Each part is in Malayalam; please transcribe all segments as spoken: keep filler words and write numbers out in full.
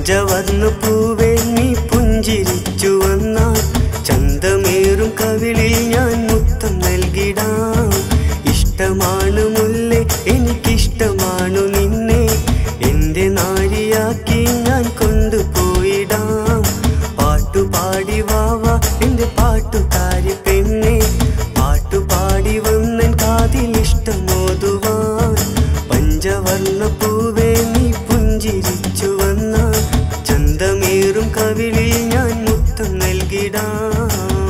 പഞ്ചവർണ്ണ പൂവേ നീ പുഞ്ചിരിച്ചു വന്നാൽ ചന്തമേറും കവിളിൽ ഞാൻ മുത്തം നൽകിടാം. ഇഷ്ടമാണ് മുല്ലേ എനിക്കിഷ്ടമാണു നിന്നെ, എന്റെ നാരിയാക്കി ഞാൻ കൊണ്ടുപോയിടാം. പാട്ടുപാടി വാവാ എന്റെ പാട്ടുകാരി പെണ്ണെ, പാട്ടുപാടി വന്നൻ കാതിലിഷ്ടമോതുവാൻ. പഞ്ചവർണ്ണ പൂവേ നീ പുഞ്ചിരിച്ചു വന്നാൽ ചന്തമേറും കവിളിൽ ഞാൻ മുത്തം നൽകിടാം.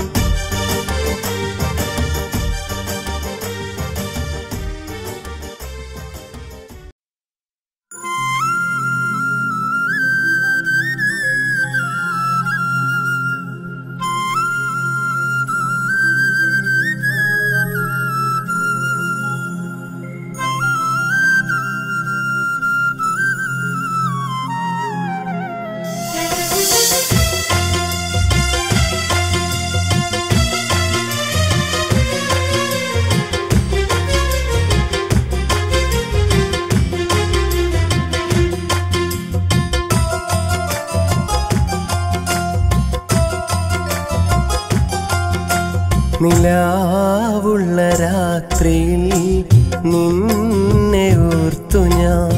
നിലാവുള്ള രാത്രിയിൽ നിന്നെ ഓർത്തു ഞാൻ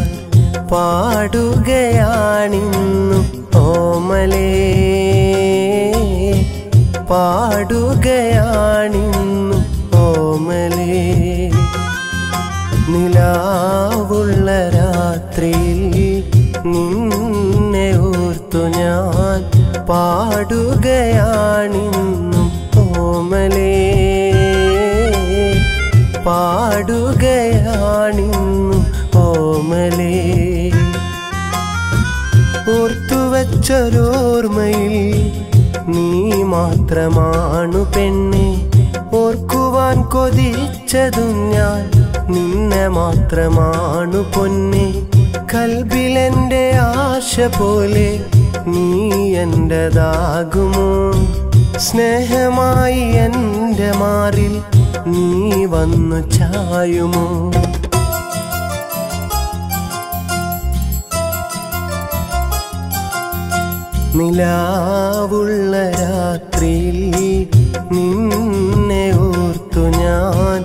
പാടുകയാണിന്നു ഓമലേ, പാടുകയാണിന്നു ഓമലേ. നിലാവുള്ള രാത്രിയിൽ നിന്നെ ഓർത്തു ഞാൻ പാടുകയാണിന്നു ഓമലേ, പാടുകയാണിന്നു ഓമലേ. ഓർത്തുവച്ചൊരോർമ്മയിൽ നീ മാത്രമാണു പെണ്ണെ, ഓർക്കുവാൻ കൊതിച്ചതും ഞാൻ നിന്നെ മാത്രമാണു പൊന്നെ. കൽബിലെന്റെ ആശ പോലെ നീ എന്റേതാകുമോ, സ്നേഹമായി എൻ്റെ മാറിൽ നീ വന്നു ചായുമോ. നിലാവുള്ള രാത്രിയിൽ നിന്നെ ഓർത്തു ഞാൻ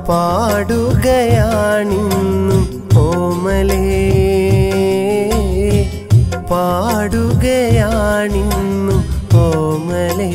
പാടുകയാണിന്നു ഓമലേ, പാടുകയാണിന്നു ഓമലേ.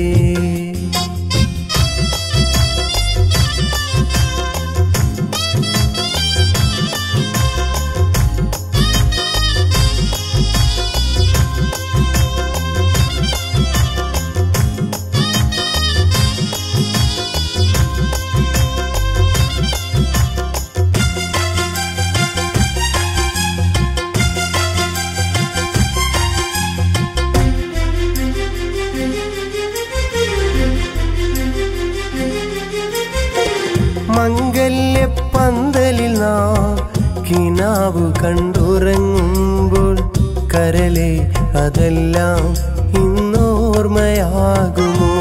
മംഗല്യപ്പന്തലിൽ നാം കിനാവ് കണ്ടുറങ്ങുമ്പോൾ കരളെ അതെല്ലാം ഇന്നോർമ്മയാകുമോ.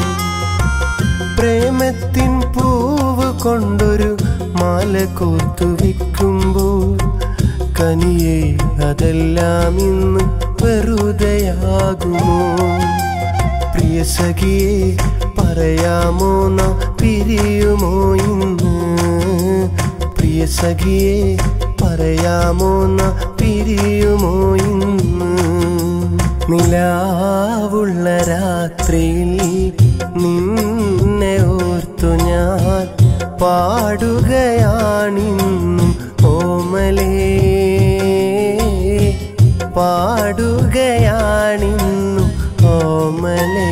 പ്രേമത്തിൻ പൂവ് കൊണ്ടൊരു മാല കോർത്തു വിൽക്കുമ്പോൾ കനിയെ അതെല്ലാം ഇന്ന് വെറുതെയാകുമോ. പ്രിയ സഖിയെ പറയാമോ നാ പിരിയുമോ ഇന്ന്, പ്രിയ സഖിയെ പറയാമോ നാ പിരിയുമോ ഇന്ന്. നിലാവുള്ള രാത്രിയിൽ നിന്നെ ഓർത്തു ഞാൻ പാടുകയാണിന്നു ഓമലേ, പാടുകയാണിന്നു ഓമലേ.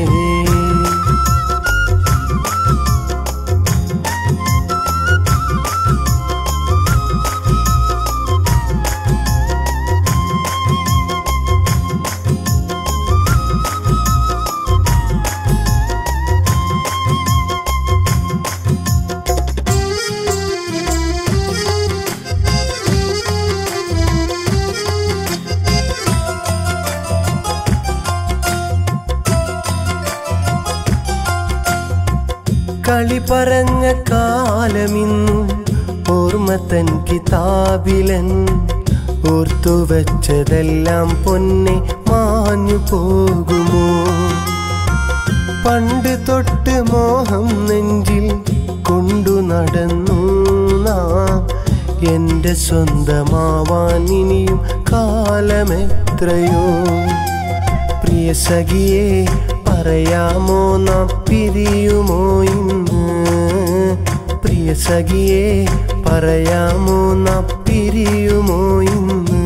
കളി പറഞ്ഞ കാലമിന്നും ഓർമ്മ തൻ കിതാബിലൻ ഓർത്തു വച്ചതെല്ലാം പൊന്നെ മാഞ്ഞു പോകുമോ? പണ്ട് തൊട്ട് മോഹം നെഞ്ചിൽ കൊണ്ടു നടന്നു നാം, എന്റെ സ്വന്തമാവാൻ ഇനിയും കാലമെത്രയോ? പ്രിയ സഖിയേ പറയാമോ നാം പിരിയുമോ ഇന്ന്? പ്രിയ സഖിയേ പറയാമോ നാം പിരിയുമോ ഇന്ന്?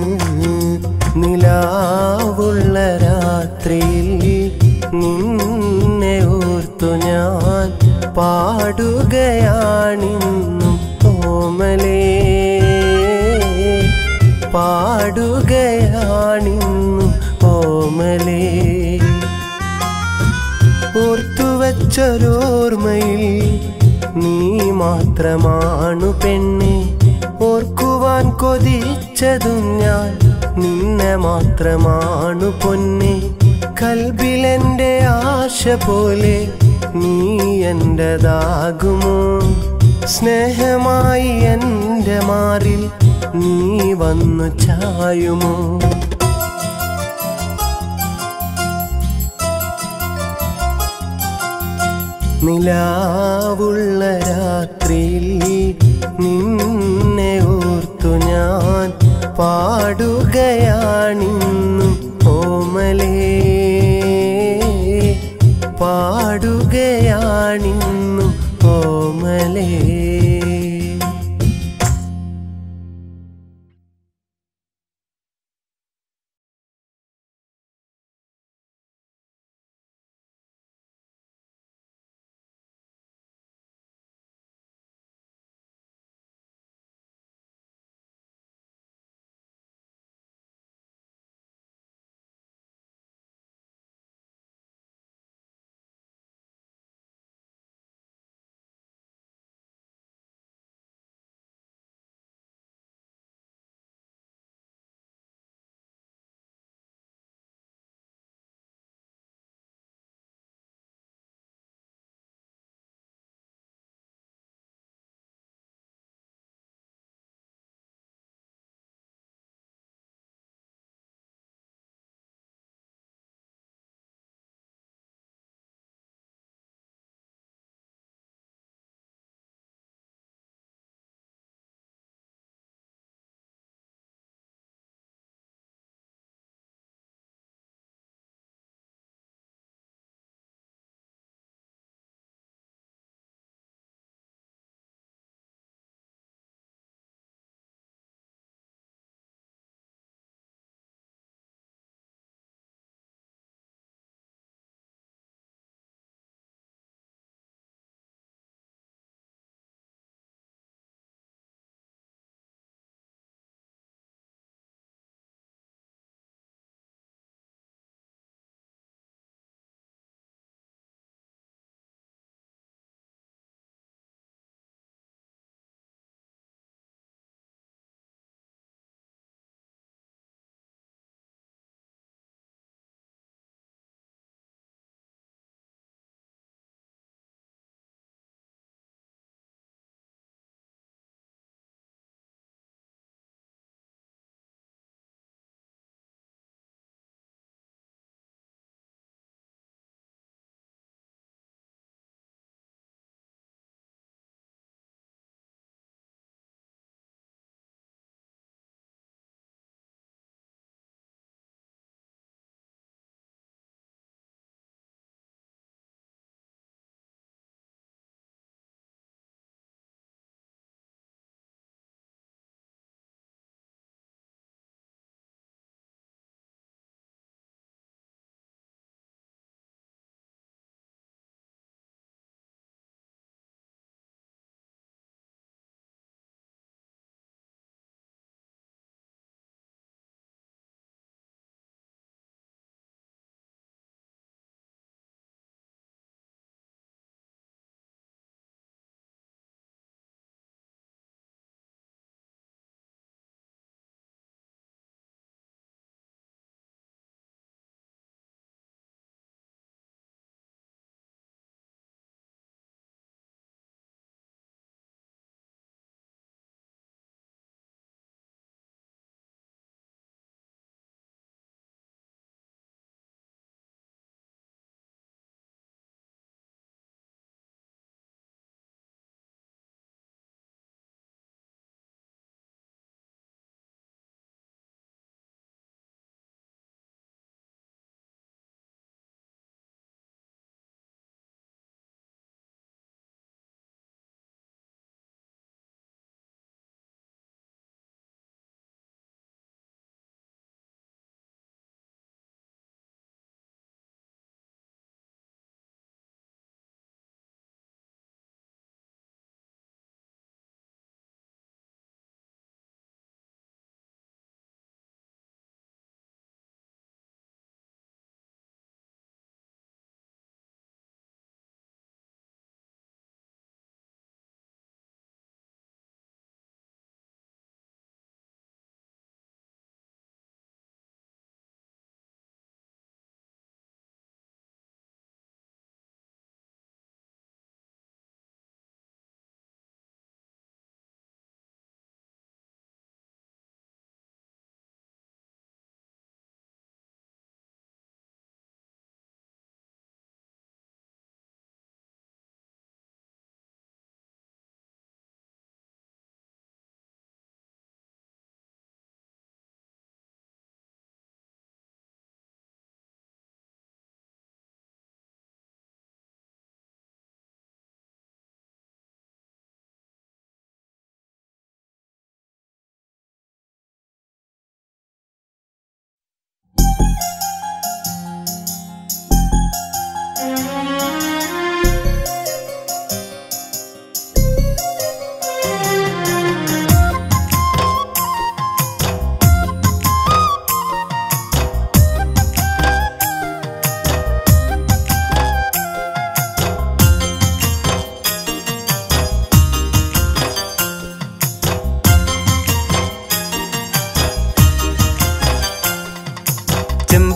നിലാവുള്ള രാത്രിയിൽ നിന്നെ ഓർത്തു ഞാൻ പാടുകയാണിന്നും ഓമലേ, പാടുകയാണിന്നും ഓമലേ. ഓർത്തുവച്ചൊരോർമ്മയിൽ നീ മാത്രമാണു പെണ്ണെ, ഓർക്കുവാൻ കൊതിച്ചതും ഞാൻ നിന്നെ മാത്രമാണു പൊന്നെ. കൽബിലെന്റെ ആശ പോലെ നീ എന്റേതാകുമോ? സ്നേഹമായി എൻ്റെ മാറിൽ നീ വന്നു ചായുമോ? നിലാവുള്ള രാത്രിയിൽ നിന്നെ ഓർത്തു ഞാൻ പാടുകയാണിന്നും ഓമലേ, പാടുകയാണിന്നും ഓമലേ.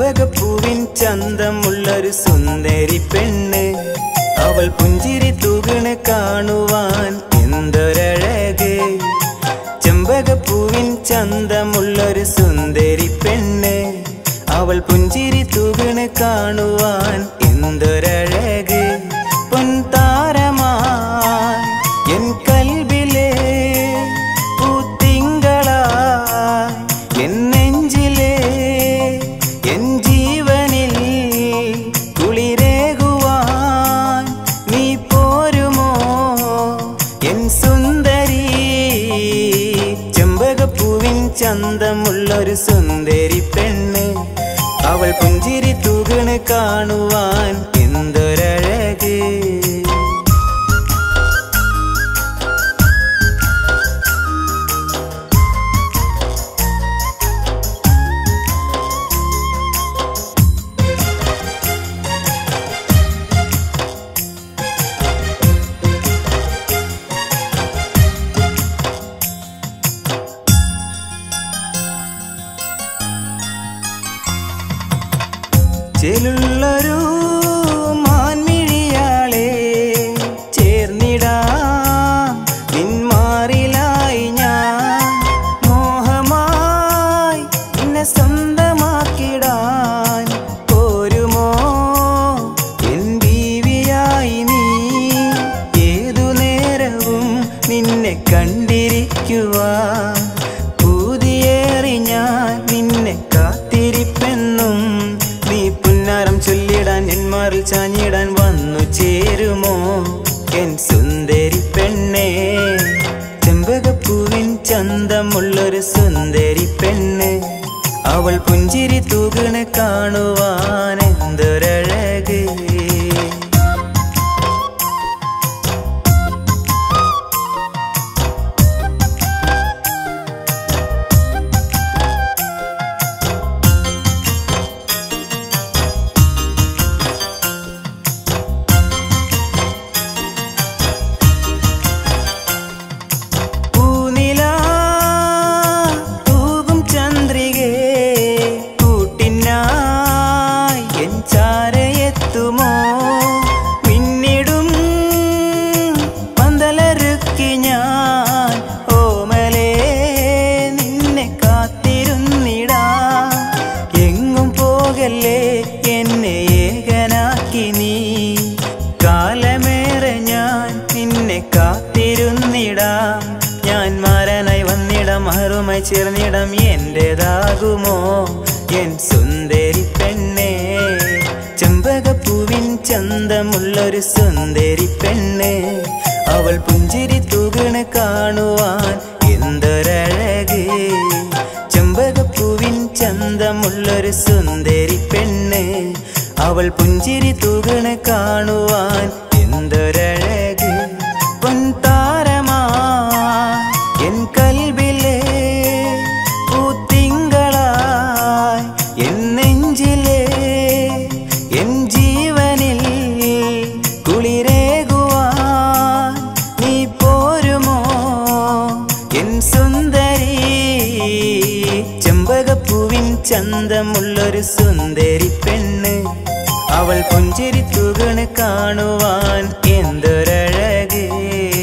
ചെമ്പകപ്പൂവിൻ ചന്തമുള്ളൊരു സുന്ദരി പെണ്ണ്, അവൾ പുഞ്ചിരി തൂകണ് കാണുവാൻ എന്തൊരഴക്. ചെമ്പകപ്പൂവിൻ ചന്തമുള്ളൊരു സുന്ദരി പെണ്ണ്, അവൾ പുഞ്ചിരി തൂകണ് കാണുവാൻ എന്തൊരഴക്. പൊൻതാരമായി എൻ കൽബിലെ പൂത്തിങ്കളായി എൻ നെഞ്ചിലെ എൻ ജീവനിൽ കുളിരേകുവാൻ നീ പോരുമോ എൻ സുന്ദരി. ചെമ്പകപ്പൂവിൻ ചന്തമുള്ളൊരു സുന്ദരി പെണ്ണ്, അവൾ പുഞ്ചിരി തൂകണ് കാണുവാൻ എന്തൊരഴക്. ചേലുള്ളൊരു മാൻമിഴിയാളെ ചേർന്നിടാം നിന്മാറിലായി ഞാൻ, മോഹമായി നിന്നെ സ്വന്തമാക്കിടാൻ പോരുമോ എൻ ബീവിയായി നീ. ഏതു നേരവും നിന്നെ കണ്ടിരിക്കുവാൻ പൂതിയേറി ഞാൻ നിന്നെ കാത്തിരിപ്പെന്നും. നീ പുന്നാരം ചൊല്ലിടാൻ എന്മാറിൽ ചാഞ്ഞിടാൻ വന്നു ചേരുമോ എൻ സുന്ദരി പെണ്ണേ. ചെമ്പകപ്പൂവിൻ ചന്തമുള്ളൊരു സുന്ദരി പെണ്ണ്, അവൾ പുഞ്ചിരി തൂകണ് കാണുവാൻ എന്തൊരഴക്. പിന്നിടും പന്തലറുക്കി ഞാൻ ഓമലേ നിന്നെ കാത്തിരുന്നിടാ. എങ്ങും പോകല്ലേ എന്നെ ഏകനാക്കി നീ, കാലമേറെ ഞാൻ നിന്നെ കാത്തിരുന്നിടാം. ഞാൻ മാരനായി വന്നിടം മഹറുമായി ചേർന്നിടം എന്റേതാകുമോ എൻ സുന്ദരി പെണ്ണേ. ചെമ്പകപ്പൂവിൻ ചന്തമുള്ളൊരു സുന്ദരി പെണ്ണ്, അവൾ പുഞ്ചിരി തൂകണ് കാണുവാൻ എന്തൊരഴക്. ചെമ്പകപ്പൂവിൻ ചന്തമുള്ളൊരു സുന്ദരി പെണ്ണ്, അവൾ പുഞ്ചിരി തൂകണ് കാണുവാൻ എന്തൊരഴക്. പൊൻതാരമായി എൻ കൽബിലെ പൂത്തിങ്കളായി എൻ നെഞ്ചിലെ എൻ ജീവനിൽ കുളിരേകുവാൻ നീ പോരുമോ എൻ സുന്ദരി. ചെമ്പകപ്പൂവിൻ ചന്തമുള്ളൊരു സുന്ദരി പെണ്ണ്, അവൾ പുഞ്ചിരി തൂകണ് കാണുവാൻ എന്തൊരഴക്.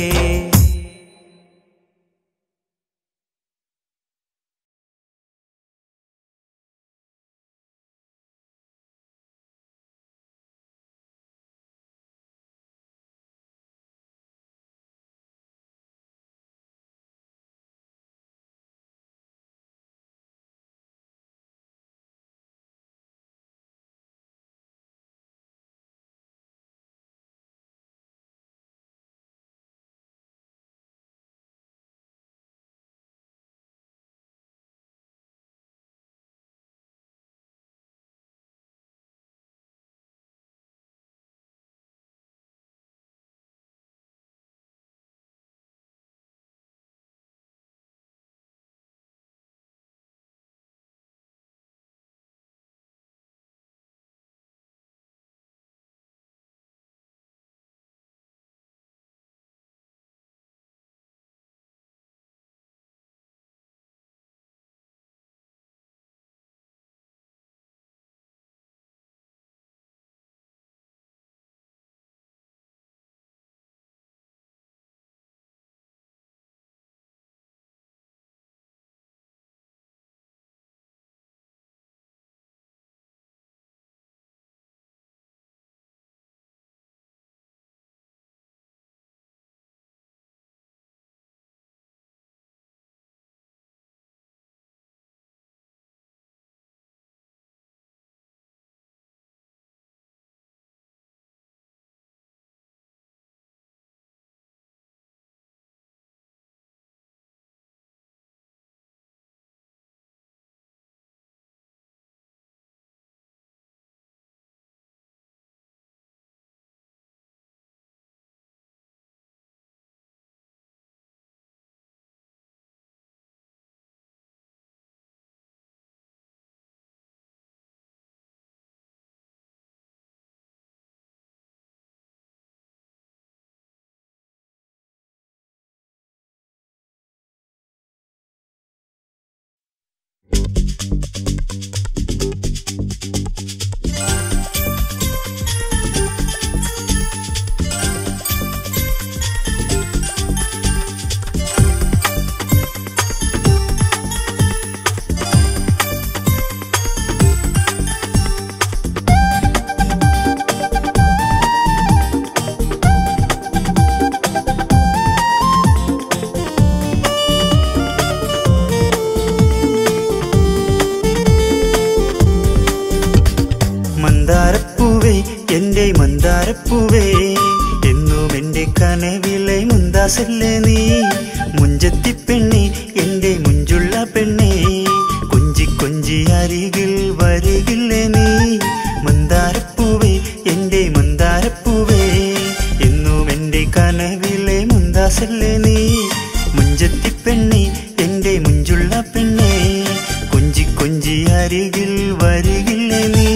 മുന്താസല്ലേ നീ മുഞ്ചത്തി പെണ്ണെ എൻ്റെ മുഞ്ചുള്ള പെണ്ണെ കൊഞ്ചി കൊഞ്ചി അരികിൽ വരികില്ലേ നീ മന്ദാരപ്പൂവേ എൻ്റെ മന്ദാരപ്പൂവേ എന്നും എൻ്റെ കനവിലെ മുന്താസല്ലേ നീ മുഞ്ചത്തി പെണ്ണെ എൻ്റെ മുഞ്ചുള്ള പെണ്ണെ കൊഞ്ചി കൊഞ്ചി അരികിൽ വരികില്ലേ നീ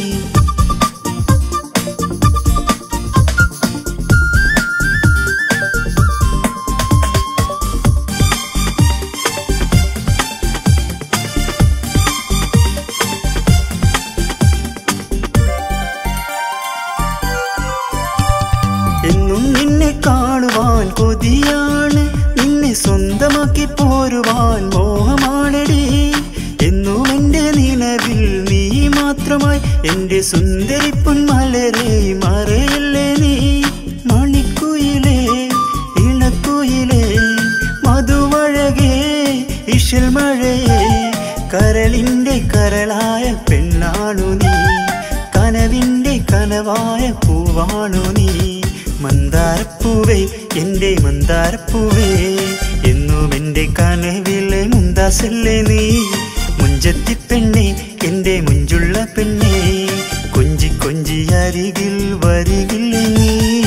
എന്നും നിന്നെ കാണുവാൻ കൊതിയാണ് നിന്നെ സ്വന്തമാക്കി പോരുവാൻ മോഹമാണെടി എന്നും എൻ്റെ നിലവിൽ നീ മാത്രമായി എൻ്റെ സുന്ദരി പൊന്മലരെ മറയല്ലേ നീ മണിക്കുയിലേ ഇണക്കുയിലേ മധുവഴകേ ഇശൽ മഴയേ കരളിൻ്റെ കരളായ പെണ്ണാണു നീ കനവിൻ്റെ കനവായ പൂവാണു നീ മന്ദാരപ്പൂവേ എൻ്റെ മന്ദാരപ്പൂവേ എന്നും എൻ്റെ കനവിലെ മുന്താസല്ലേ നീ മുഞ്ചത്തി പെണ്ണെ എൻ്റെ മുഞ്ചുള്ള പെണ്ണെ കൊഞ്ചി കൊഞ്ചി അരികിൽ വരികില്ലേ നീ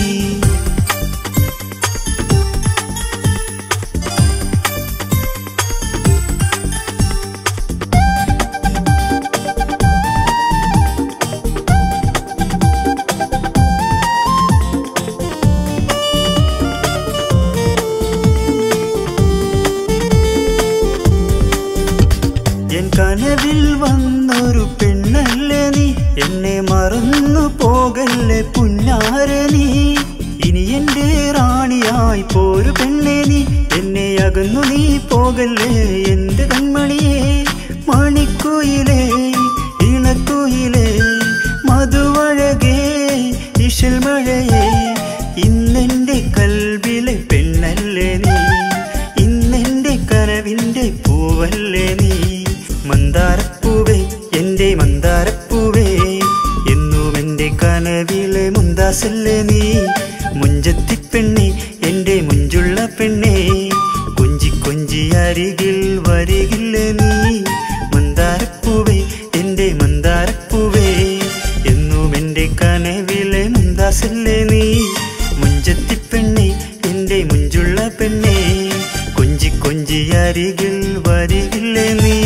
എൻ കനവിൽ വന്നൊരു പെണ്ണല്ലേ നീ എന്നെ മറന്നു പോകല്ലേ പുന്നാര നീ ഇനി എൻ്റെ റാണിയായി പോരു പെണ്ണെ നീ എന്നെ അകന്നു നീ പോകല്ലേ എൻ്റെ കൺമണിയെ മണിക്കുയിലേ ഇണക്കുയിലേ മധുവഴകേ ഇശൽ മഴയേ ഇന്നെൻ്റെ കൽബിലെ പെണ്ണല്ലേ നീ ഇന്നെൻ്റെ കനവിൻ്റെ പൂവല്ലേ നീ മന്ദാരപ്പൂവേ എൻ്റെ മന്ദാരപ്പൂവേ എന്നും എൻ്റെ കനവിലെ മുന്താസല്ലേ നീ മുഞ്ചത്തി പെണ്ണെ എൻ്റെ മുഞ്ചുള്ള പെണ്ണെ കൊഞ്ചി കൊഞ്ചി അരികിൽ വരികില്ലേ നീ മന്ദാരപ്പൂവേ എൻ്റെ മന്ദാരപ്പൂവേ എന്നും എൻ്റെ കനവിലെ മുന്താസല്ലേ നീ മുഞ്ചത്തി പെണ്ണെ എൻ്റെ മുഞ്ചുള്ള പെണ്ണെ കൊഞ്ചി കൊഞ്ചി അരികിൽ വരികില്ലേ നീ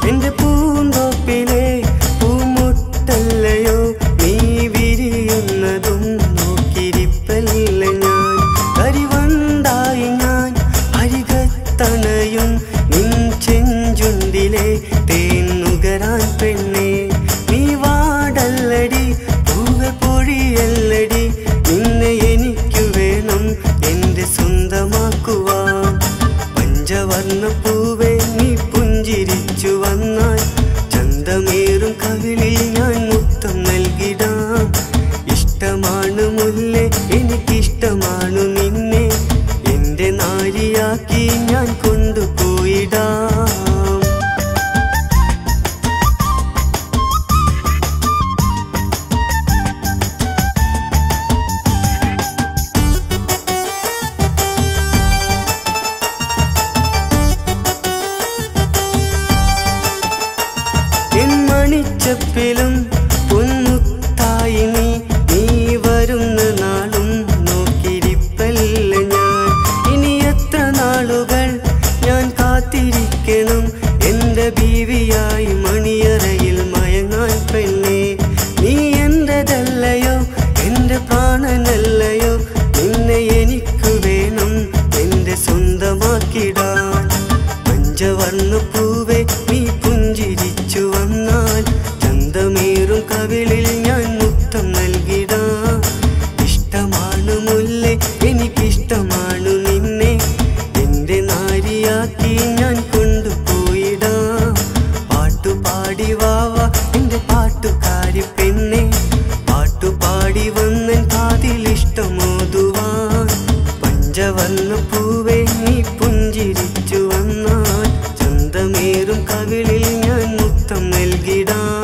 എന്റെ പൂന്തോപ്പിലെ പൂമുട്ടല്ലയോ നീ വിരിയുന്നതും നോക്കിരിപ്പല്ല ഞാൻ കരിവണ്ടായി ഞാൻ അരികത്തണയും നിൻ ചെഞ്ചുണ്ടിലെ തേൻ നുകരാൻ പെണ്ണേ നീ വാടല്ലടി പൂവെ പൊഴിയല്ലടി നിന്നെ എനിക്കു വേണം എന്റെ സ്വന്തമാക്കുവാൻ പഞ്ചവർണ്ണ പൂവെ നീ പുഞ്ചിരിച്ചു വന്നാൽ ചന്തമേറും കവിളിൽ ഞാൻ മുത്തം നൽകിടാം ഇഷ്ടമാണ് മുല്ലേ എനിക്കിഷ്ടമാണ് നിന്നെ എന്റെ നാരിയാക്കി ഞാൻ കൊണ്ടുപോയിടാം ും പൊന്മുത്തായി നീ നീ വരുന്ന നാളും നോക്കിരിപ്പല്ല ഞാൻ ഇനി എത്ര നാളുകൾ ഞാൻ കാത്തിരിക്കണം എന്റെ ബീവിയായി മണിയറയിൽ മയങ്ങാൻ പെണ്ണേ നീ എന്റെതല്ലയോ എന്റെ പ്രാണനല്ലയോ നിന്നെ എനിക്കു വേണം എന്റെ സ്വന്തമാക്കിടാൻ പഞ്ചവർണ്ണ പൂവെ നീ പുഞ്ചിരിച്ചു വന്നാൽ ചന്തമേറും കവിളിൽ ഞാൻ മുത്തം നൽകിടാം ഇഷ്ടമാണ് മുല്ലേ എനിക്കിഷ്ടമാണ് നിന്നെ എന്റെ നാരിയാക്കി ഞാൻ കൊണ്ടുപോയിടാം പാട്ടുപാടി വാവ എന്റെ പാട്ടുകാരി പെണ്ണെ പാട്ടുപാടി വന്നൻ കാതിൽ ഇഷ്ടമോതുവാൻ പഞ്ചവർണ്ണ പൂവെ നീ പുഞ്ചിരിച്ചു വന്നാൽ ചന്തമേറും കവിളിൽ ഞാൻ മുത്തം നൽകിടാം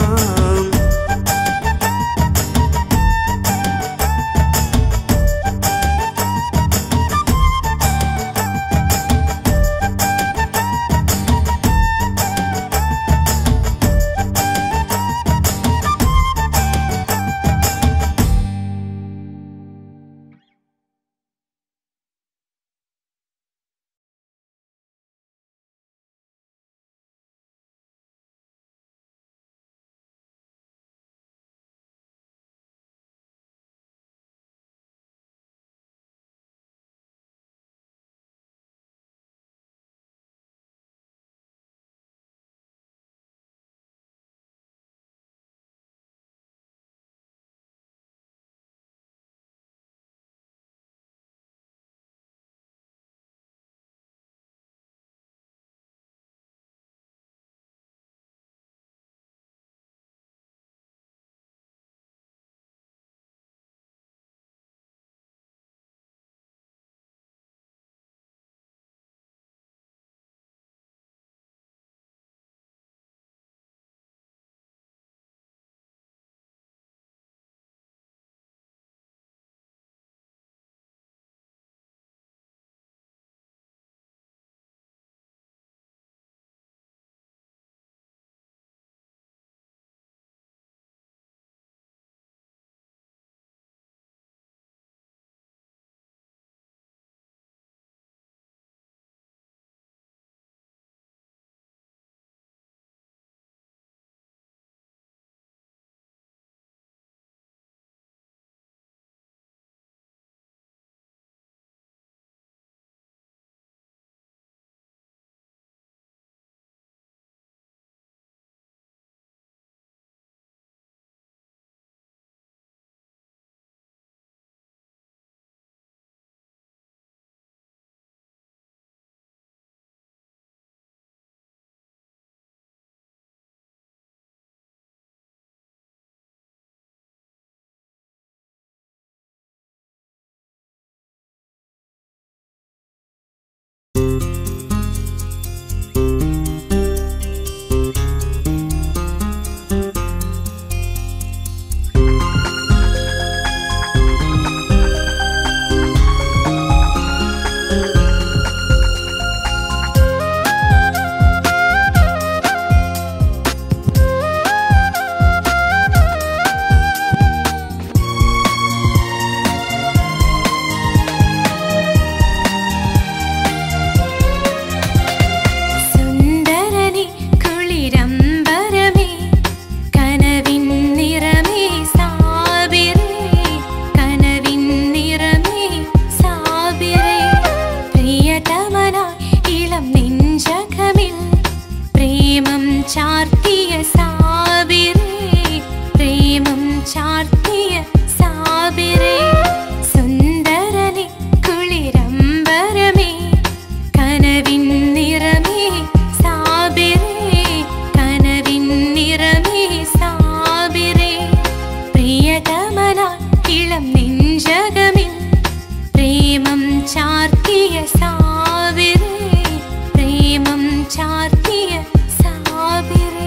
ചാർത്തിയ സാബിറേ പ്രേമം ചാർത്തിയ സാബിറേ സുന്ദരനെ കുളിരമ്പരമേ കനവിൻ നിറമേ സാബിറേ കനവിൻ നിറമേ സാബിറേ പ്രിയതമനാ ഇളം നെഞ്ചകമിൽ പ്രേമം ചാർത്തിയ സാബിറേ പ്രേമം ചാർത്തിയ സാബിറേ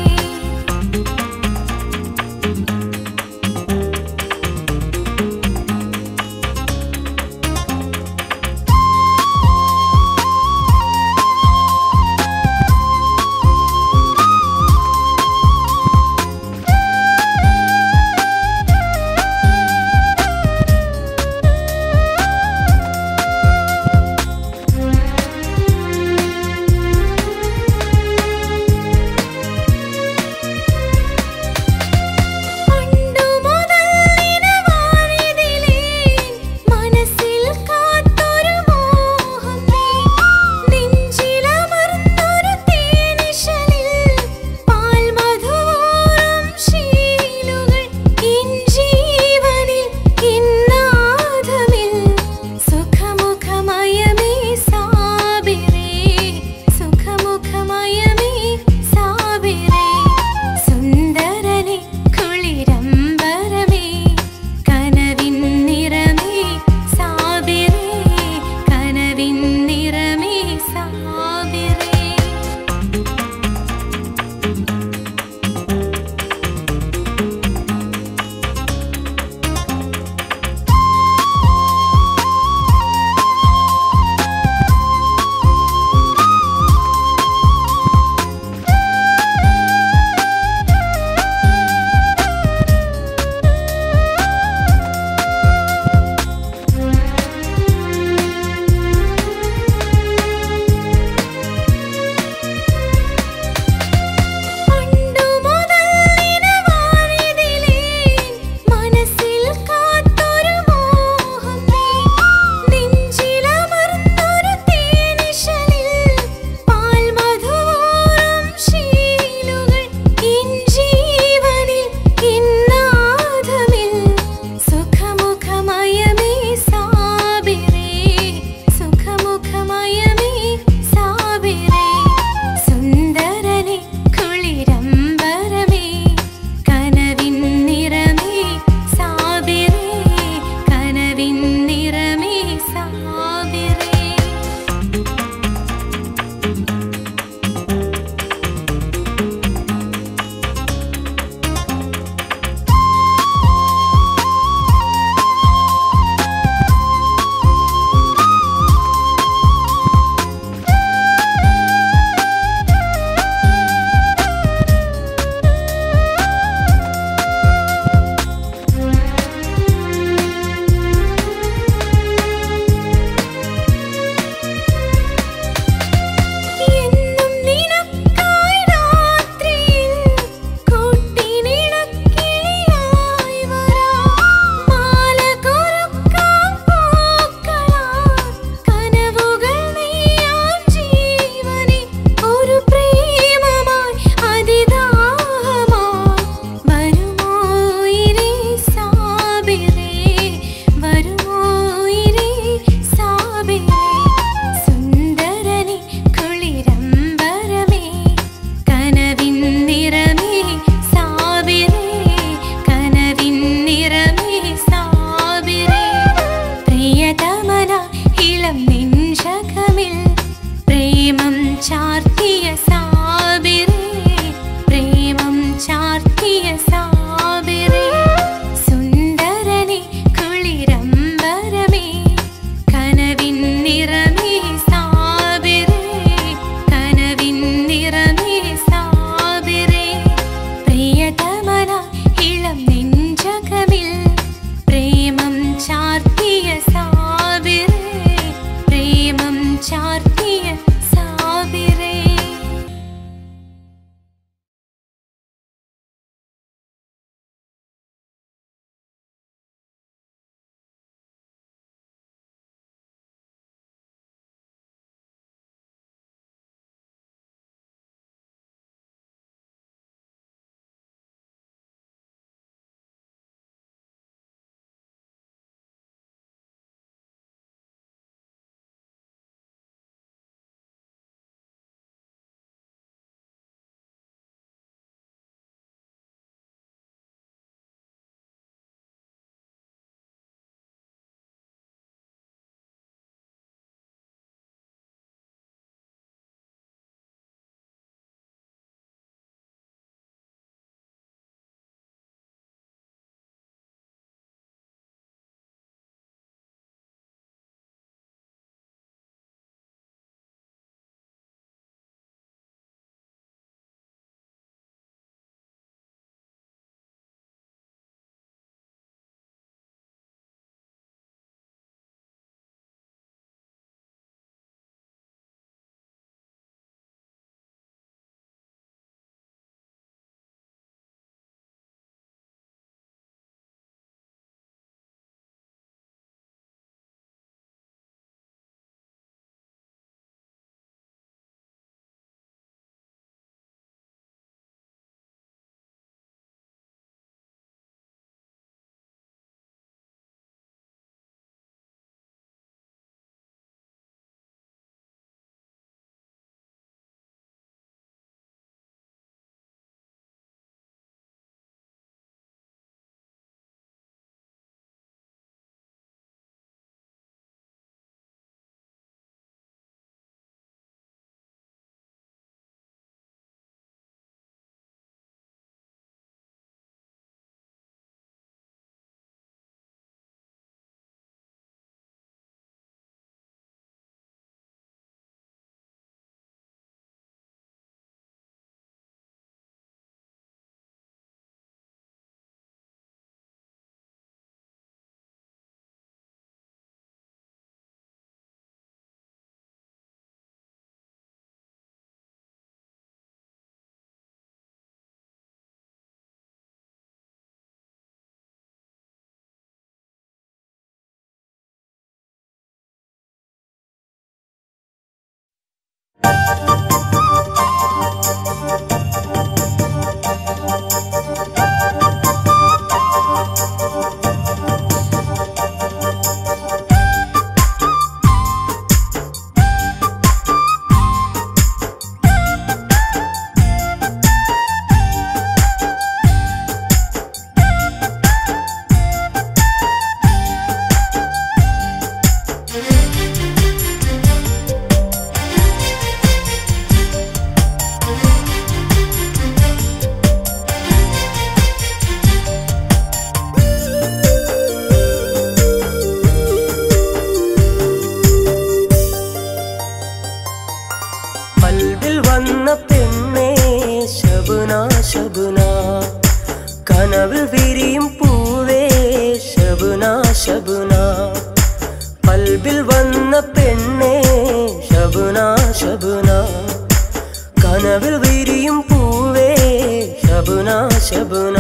ശബുന ശബുന കനവിൽ വിരിയും പൂവേ ശബുന ശബുന പൽബിൽ വന്ന പെണ്ണേ ശബുന ശബുന കനവിൽ വിരിയും പൂവേ ശബുന ശബുന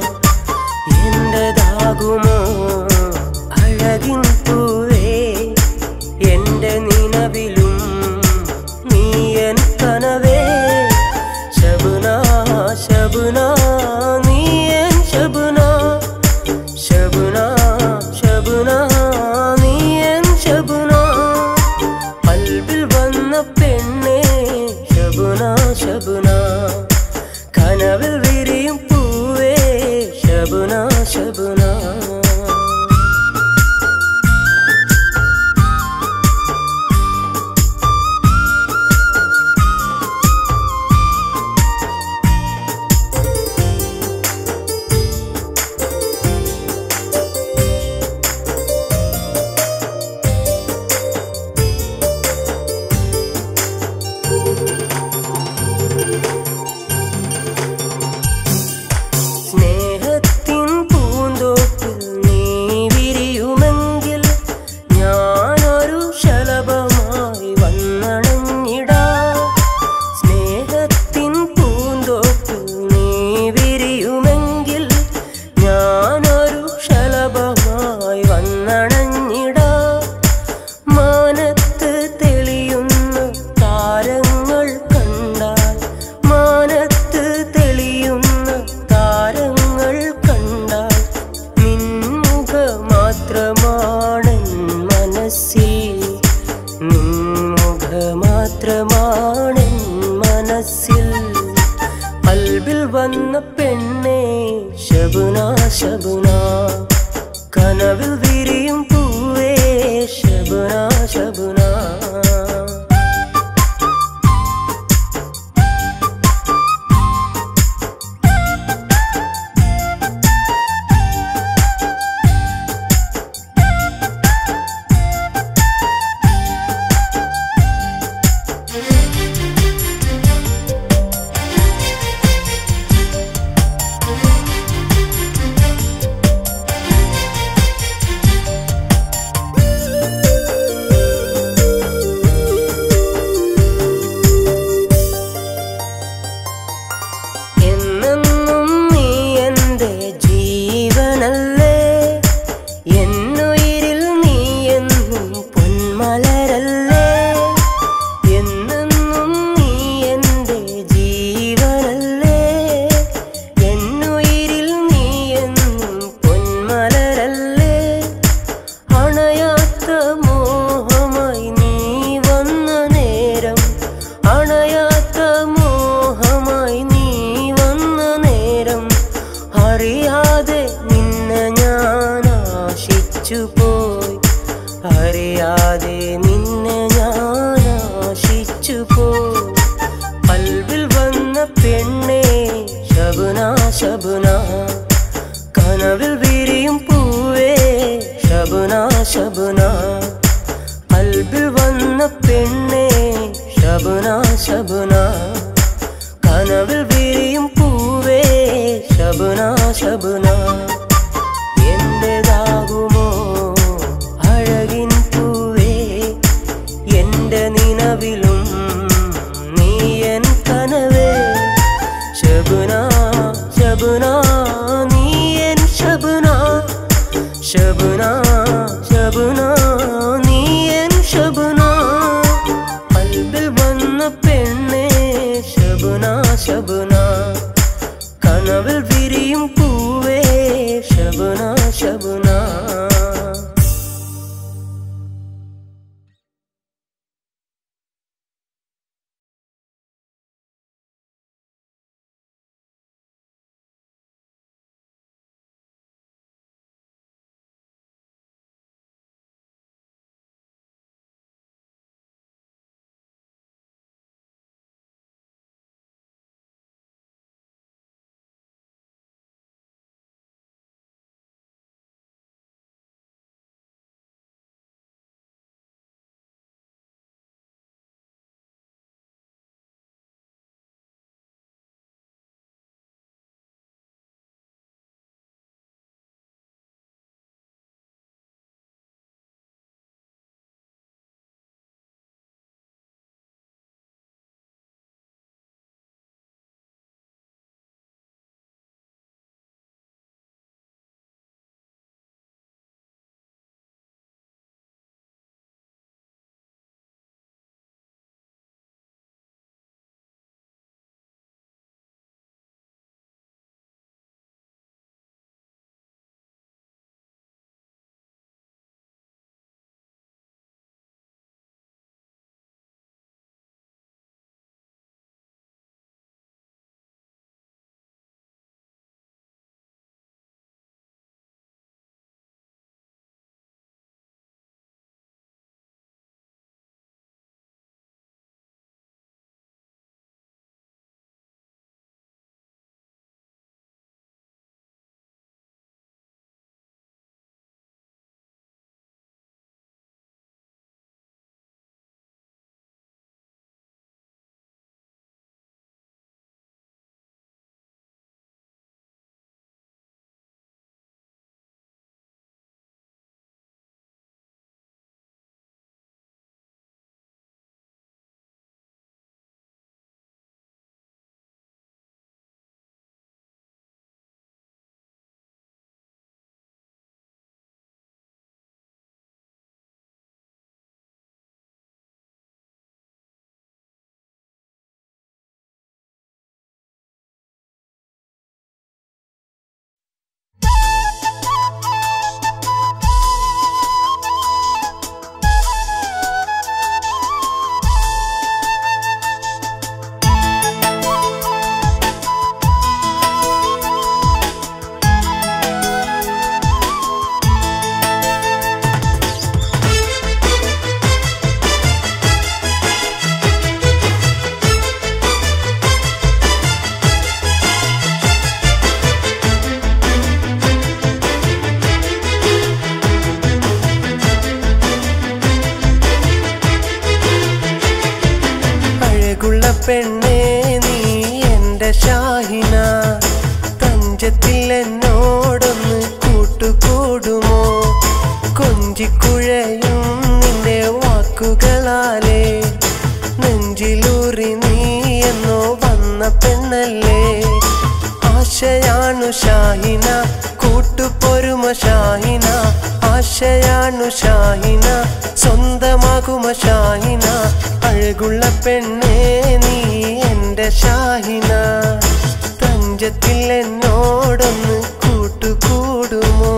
എന്റേതാകുമോ അഴകിൻ പൂവേ എന്റെ നിലവിലും നീ എൻ കനവേ ശബുന ശബുന നീ എൻ ശബുന ശബുന ശബുന നീ എൻ ശബുന പൽബിൽ വന്ന പെണ്ണേ ശബുന ശബുന കനവിൽ വിരിയും പൂവേ ശബുന ശബുന സ്നേഹത്തിൻ പൂന്തോപ്പിൽ നീ വിരിയുമെങ്കിൽ ഞാനൊരു ശലഭമായി വന്നണഞ്ഞിടാം സ്നേഹത്തിൻ പൂന്തോപ്പിൽ നീ വിരിയുമെങ്കിൽ ഞാനൊരു ശലഭമായി വന്നണഞ്ഞിടാം മാനത്ത് തെളിയുന്ന താരങ്ങൾ കണ്ടാൽ മാനത്ത് തെളിയുന്ന താരങ്ങൾ കണ്ടാൽ നിൻമുഖ മാത്രമാണെൻ മനസ്സിൽ നിൻമുഖ മാത്രമാണെൻ മനസ്സിൽ പൽബിൽ വന്ന പെണ്ണേ ശബുന ശബുന കനവിൽ വിരിയും പൂവേ ശബുന ശബുന എന്നെന്നും നീ എൻ്റെ ജീവനല്ലേ എന്നുയിരിൽ നീ എന്നും പൊന്മലരല്ലേ എന്നെന്നും നീ എൻ്റെ ജീവനല്ലേ എന്നുയിരിൽ നീ എന്നും പൊന്മലരല്ലേ അണയാത്ത മോഹമായി നീ വന്ന നേരം അണയാത്ത മോഹമായി നീ വന്ന നേരം അറിയാതെ നിന്നെ ഞാൻ ആശിച്ചു പോയി അറിയാതെ നിന്നെ ഞാൻ ആശിച്ചു പോയി പൽബിൽ വന്ന പെണ്ണേ ശബുന ശബുന കനവിൽ വിരിയും പൂവേ ശബുന ശബുന പൽബിൽ വന്ന പെണ്ണേ ശബുന ശബുന കനവിൽ വിരിയും പൂവേ ശബുന ശബുന എന്റേതാകുമോ അഴകിൻ പൂവേ എന്റെ നിലവിലും നീ എൻ കനവേ ശബുന ശബുന നീ എൻ ശബുന ശബുന ശബുന നീ എൻ ശബുന പൽബിൽ വന്ന പെണ്ണേ ശബുന ശബുന കനവിൽ വിരിയും പൂവേ ശബുന ശബുന ഷാഹിന തഞ്ചത്തിൽ എന്നോടൊന്ന് കൂട്ടുകൂടുമോ കൊഞ്ചിക്കുഴയും നിന്റെ വാക്കുകളാലേ നെഞ്ചിലൂറി നീ എന്നോ വന്ന പെണ്ണല്ലേ ആശയാണു ഷാഹിന കൂട്ടുപൊരുമ ഷാഹിന ആശയാണു ഷാഹിന സ്വന്തമാകുമ ഷാഹിന അഴകുള്ള പെണ്ണേ നീ എൻ്റെ ഷാഹിന തഞ്ചത്തിൽ എന്നോടൊന്ന് കൂട്ടുകൂടുമോ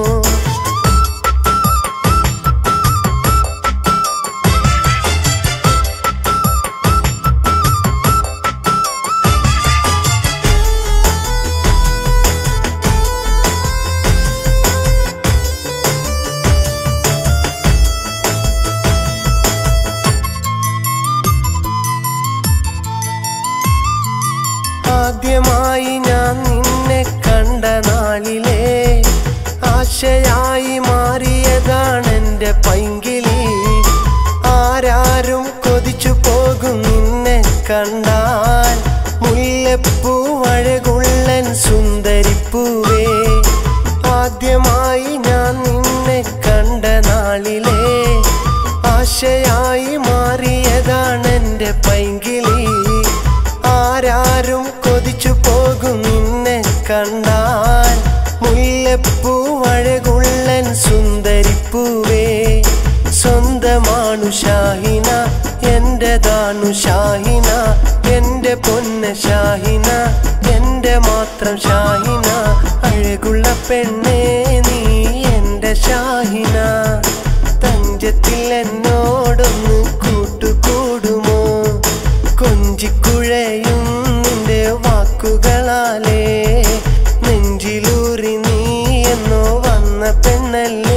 ആദ്യമായി ഞാൻ നിന്നെ കണ്ട നാളിലെ ആശയായി മാറിയതാണെൻ്റെ പൈങ്കിളി ആരാരും കൊതിച്ചു പോകും നിന്നെ കണ്ടാൽ മുല്ലപ്പൂ അഴകുള്ളൻ സുന്ദരിപ്പൂവേ ആദ്യമായി ഞാൻ നിന്നെ കണ്ട നാളിലെ ആശയായി മാറിയതാണെൻ്റെ പൈങ്കിളി ആരാരും കൊതിച്ചു പോകും നിന്നെ കണ്ടാൽ മുല്ലപ്പൂ അഴകുള്ളൻ സുന്ദരിപ്പൂവേ സ്വന്തമാണു ഷാഹിന എൻ്റെതാണു ഷാഹിന എൻ്റെ പൊന്ന ഷാഹിന എൻ്റെ മാത്രം ഷാഹിന അഴകുള്ള പെണ്ണേ നീ എൻ്റെ ഷാഹിന തഞ്ചത്തിൽ എന്നോടൊന്ന് കൂട്ടുകൂടുമോ കൊഞ്ചിക്കുഴയും നിന്റെ വാക്കുകളാലേ നെഞ്ചിലൂറി നീ എന്നോ വന്ന പെണ്ണല്ലേ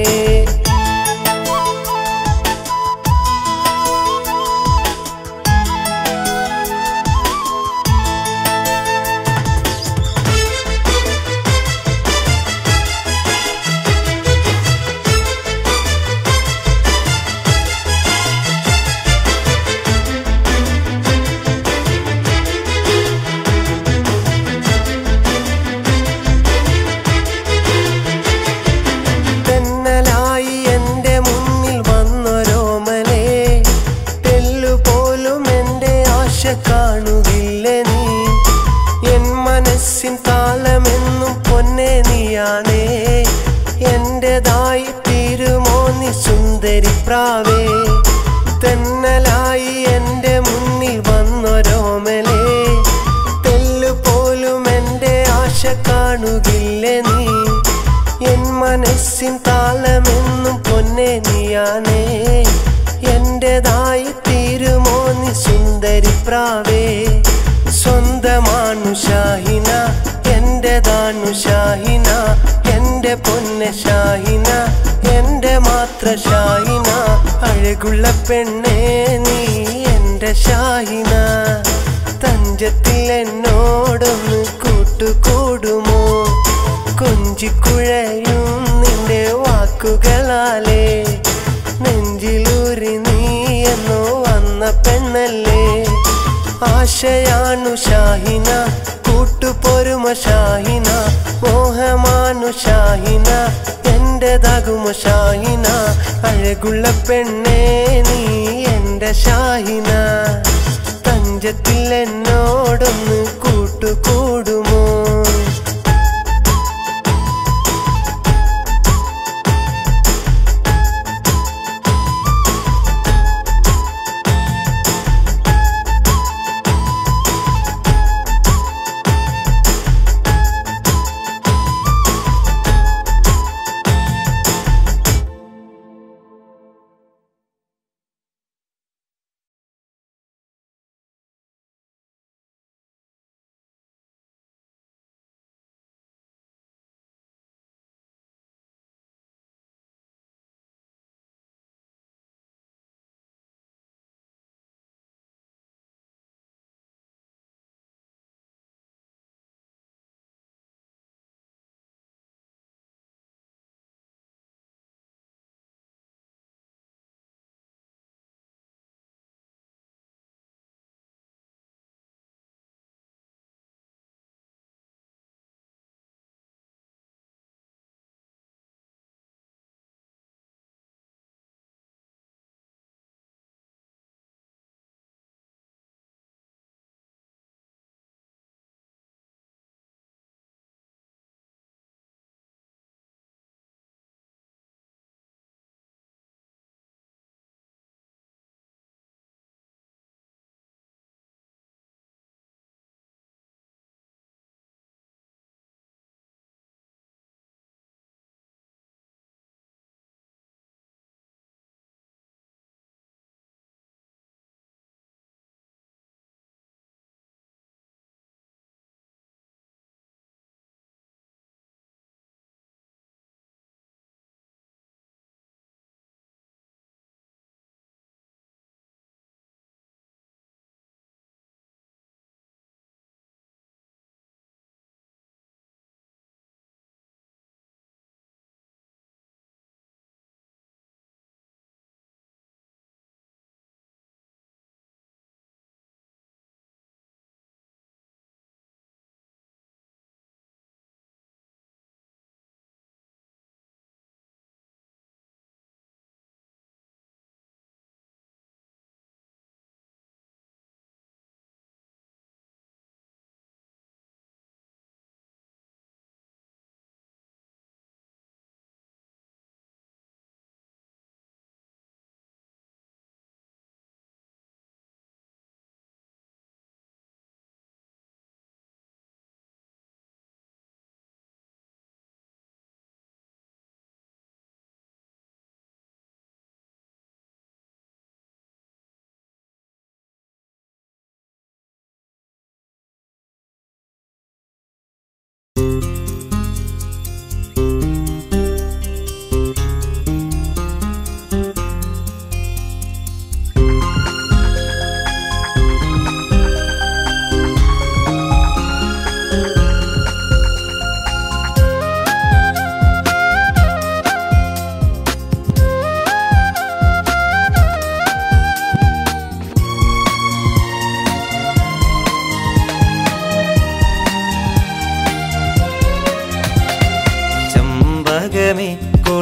കാണുകില്ല നീ എൻ മനസ്സിൻ താളമെന്നും പൊന്നെ നീയാണേ എന്റേതായി തീരുമോ നീ സുന്ദരി പ്രാവേ തെന്നലായി എൻ്റെ മുന്നിൽ വന്നൊരോമലേ തെല്ലുപോലും എൻ്റെ ആശ കാണുകില്ല നീ എൻ മനസ്സിൻ താളമെന്നും പൊന്നെ നീയാണേ എന്റേതായി തീരുമോ നീ സുന്ദരി പ്രാവേ സ്വന്തമാണു ഷാഹിന എന്റേതാണു ഷാഹിന എൻ്റെ പൊന്ന ഷാഹിന എൻ്റെ മാത്ര ഷാഹിന അഴകുള്ള പെണ്ണേ നീ എൻ്റെ ഷാഹിന തഞ്ചത്തിൽ എന്നോടൊന്ന് കൂട്ടുകൂടുമോ കൊഞ്ചിക്കുഴയും നിന്റെ വാക്കുകളാലേ നെഞ്ചിലൂരി നീ എന്നോ വന്ന പെണ്ണല്ലേ ആശയാണു ഷാഹിന കൂട്ടുപൊരുമ ഷാഹിന മോഹമാണു ഷാഹിന എന്റേതാകുമ ഷാഹിന അഴകുള്ള പെണ്ണേ നീ എൻ്റെ ഷാഹിന തഞ്ചത്തിൽ എന്നോടൊന്ന് കൂട്ടുകൂടുമോ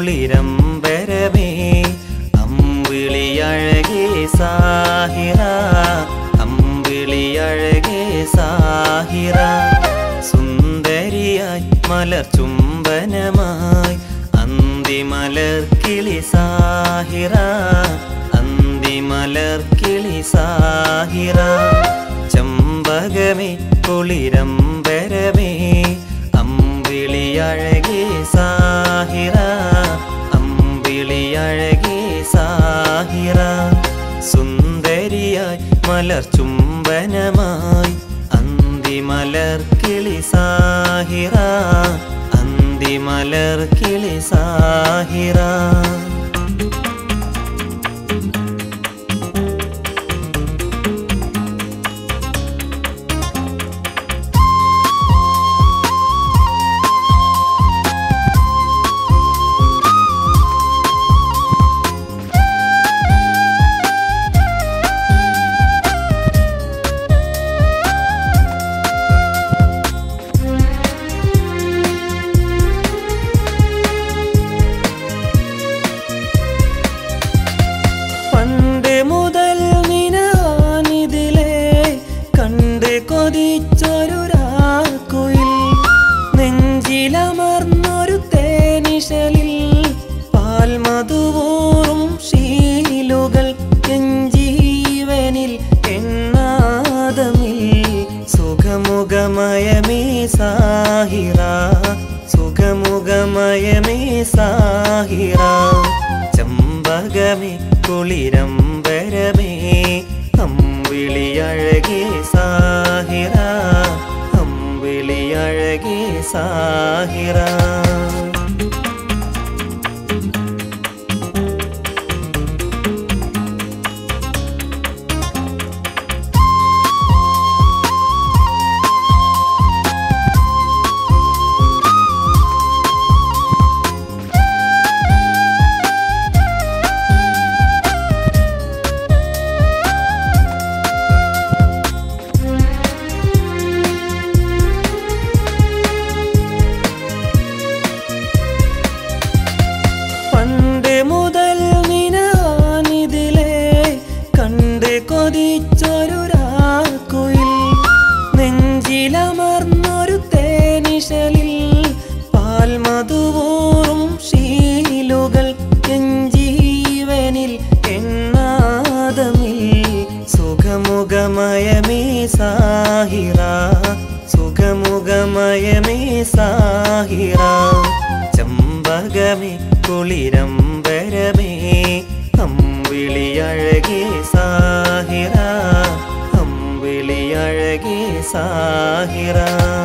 കുളിരമ്പരമേ അമ്പിളിയഴകേ സാഹിറ അമ്പിളിയഴകേ സാഹിറ സുന്ദരിയായി മലർ ചുംബനമായി അന്തിമലർ കിളി സാഹിറ അന്തിമലർ കിളി സാഹിറ ചമ്പകമേ കുളിരമ്പരമേ അമ്പിളിയഴകേ സാഹിറ അമ്പിളിയഴകേ സാഹിറ സുന്ദരിയായി മലർ ചുംബനമായി അന്തിമലർ കിളി സാഹിറ അന്തിമലർ കിളി സാഹിറ കൊതിച്ചൊരുരാക്കുയിൽ നെഞ്ചിലമർന്നൊരു തേനിശലിൽ പാൽമധുവൂറും ശീലുകൾ എഞ്ചീവനിൽ എണ്ണാദമിൽ സുഖമുഖമയമേ സാഹിറ സുഖമുഖമയമേ സാഹിറ ചമ്പകമേ കുളിരമ്പരമേ അമ്പിളിയഴകേ സാഹിറ അമ്പിളിയഴകേ സാഹിറ കൊതിച്ചൊരുരാക്കുയിൽ നെഞ്ചിലമർന്നൊരു തേനിശലിൽ പാൽമധുവൂറും ശീലുകൾ എഞ്ചീവനിൽ എണ്ണാദമിൽ സുഖമുഖമയമേ സാഹിറ സുഖമുഖമയമേ സാഹിറ ചമ്പകമേ കുളിരമ്പരമേ അമ്പിളിയഴകേ സാഹിറ അമ്പിളിയഴകേ സാഹിറ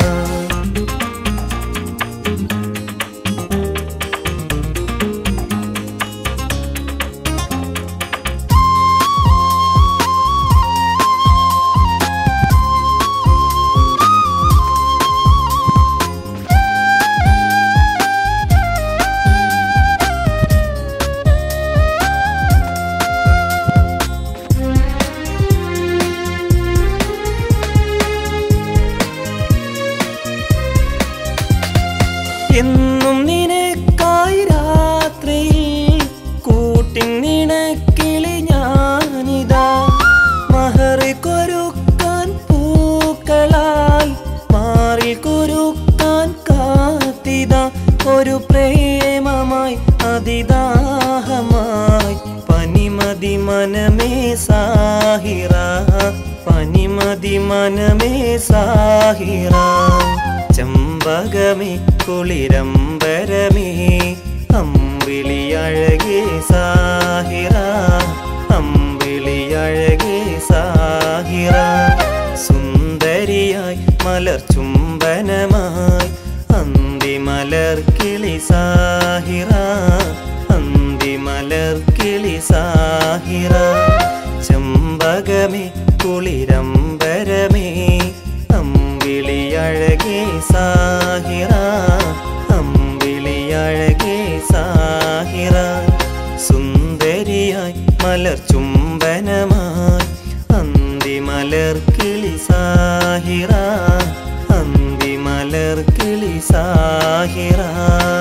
എന്നും നിനക്കായി രാത്രിയിൽ കൂട്ടിൻ നിണക്കിളി ഞാനിതാ മഹർ കൊരുക്കാൻ പൂക്കളായി മാറിൽ കൊരുക്കാൻ കാത്തിതാ ഒരു പ്രേമമായി അതിദാഹമായി പനിമതി മനമേ സാഹിറ പനിമതി മനമേ സാഹിറ ചമ്പകമേ കുളിരമ്പരമേ അമ്പിളിയഴകേ സാഹിറ അമ്പിളിയഴകേ സാഹിറ സുന്ദരിയായി മലർ ചുംബനമായി അന്തിമലർ കിളി സാഹിറ അന്തിമലർ കിളി സാഹിറ ചമ്പകമേ കുളിരമ്പരമേ അമ്പിളിയഴകേ സാഹിറ അമ്പിളിയഴകേ സാഹിറ സുന്ദരിയായി മലർ ചുംബനമായി അന്തിമലർ കിളി സാഹിറ അന്തിമലർ കിളി സാഹിറ